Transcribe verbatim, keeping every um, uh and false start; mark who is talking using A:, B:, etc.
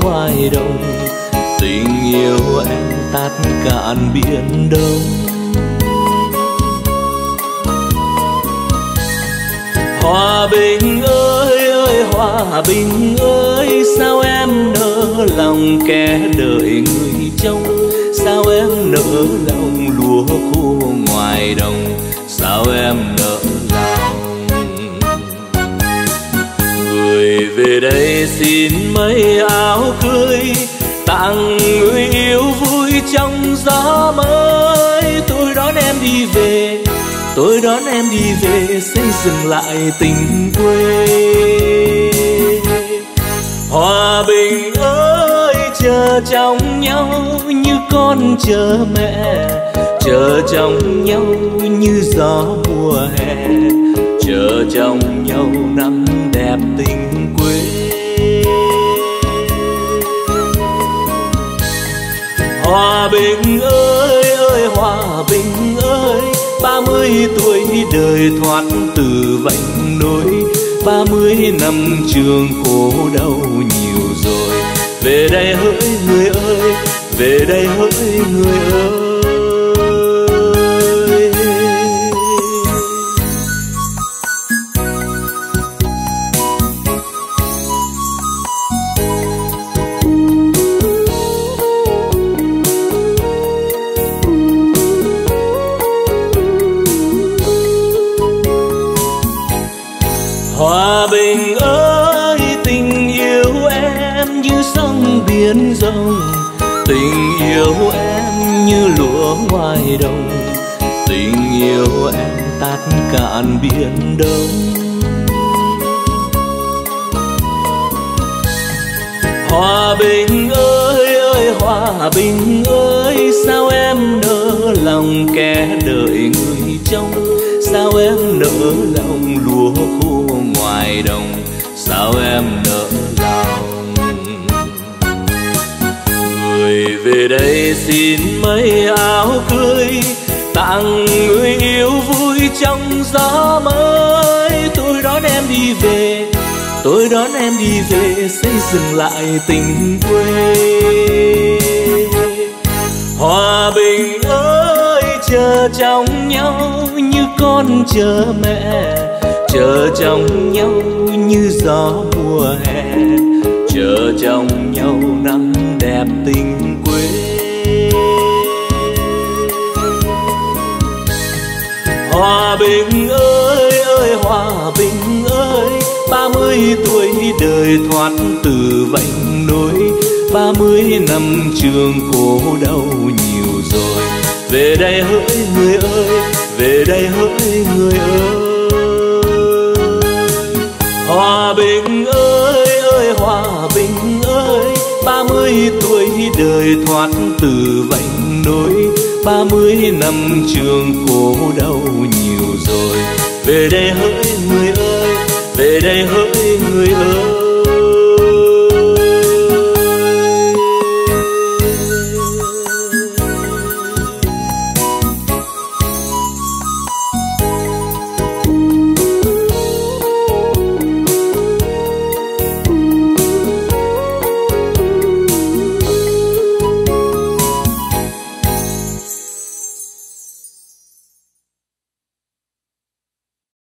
A: ngoài đồng, tình yêu em tát cạn biển đông. Hòa bình ơi ơi hòa bình ơi, sao em nỡ lòng kẻ đợi người trông, sao em nỡ lòng lúa khô ngoài đồng, sao em nỡ lòng. Người về đây xin mấy áo cưới, tặng người yêu vui trong gió mới. Tôi đón em đi về, tôi đón em đi về, xây dựng lại tình quê. Hòa bình ơi chờ trong nhau như con chờ mẹ, chờ trong nhau như gió mùa hè, chờ trong nhau nắng đẹp tình quê. Hòa bình ơi ơi hòa bình ơi, ba mươi tuổi đời thoát từ vành nối, ba mươi năm trường khổ đau nhiều rồi. Về đây hỡi người ơi, về đây hỡi người ơi. Hòa bình ơi tình yêu em như sông biển rộng, tình yêu em như lúa ngoài đồng, tình yêu em tát cạn biển đông. Hòa bình ơi ơi hòa bình ơi, sao em nỡ lòng kẻ đợi người trông, sao em nỡ lòng lúa khô ngoài đồng, sao em nỡ lòng. Người về đây xin mấy áo cưới, tặng người yêu vui trong gió mới. Tôi đón em đi về, tôi đón em đi về, xây dựng lại tình quê. Hòa bình ơi chờ trong nhau như con chờ mẹ, chờ trong nhau như gió mùa hè, chờ trong nhau nắng đẹp tình quê. Hòa bình ơi ơi hòa bình ơi, ba mươi tuổi đời thoát từ vành nối, ba mươi năm trường khổ đau nhiều rồi. Về đây hỡi người ơi, về đây hỡi người ơi. Hòa bình ơi ơi hòa bình ơi, ba mươi tuổi đời thoát từ vành nối, ba mươi năm trường khổ đau nhiều rồi. Về đây hỡi người ơi, về đây hỡi người ơi.